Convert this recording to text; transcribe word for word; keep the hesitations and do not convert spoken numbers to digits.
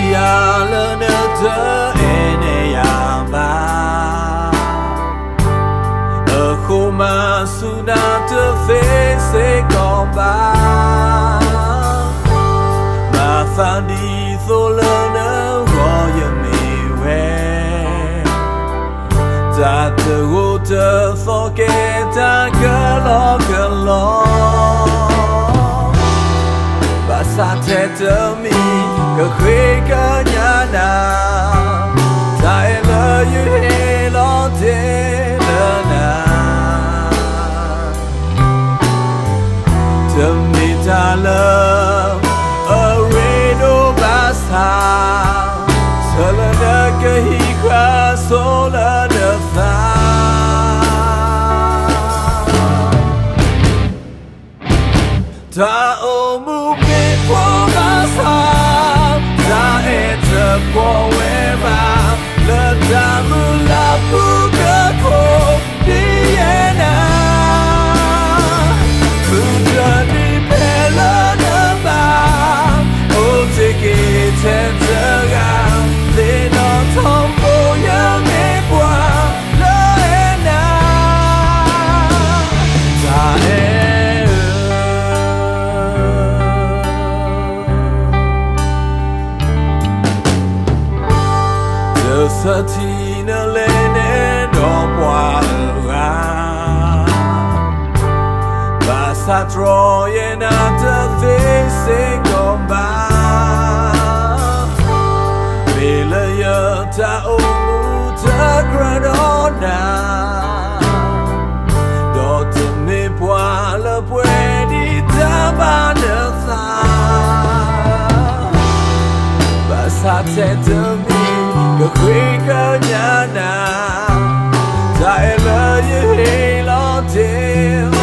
ya le ne te ene ya ba a khoma suna te fe se kon ba ma fa di so le ne ro ye me we ta te go te so ke ta ke lo ke lo ba sa te te mi que khuê que nhà na tại lời như thế lo thế lỡ na thầm đi ta lỡ ở radio ba sa sợ lỡ nỡ cái hi khoa số lỡ nỡ xa ta ôm mu biết qua ba sa ta e te po we ba le ta mu la pu ke ko di na pu ta ni pe la na ba o te ke te te ga le no thom po ya me kwa le na ta e sa ti na le ne do bwa ga ba sa tro ye na te fe se kon ba me le ya ta o mu ta gra do na do te me bwa le pwe di ta ba ne sa ba sa te te mi que khuê que nhà na tại lời như thế lo thế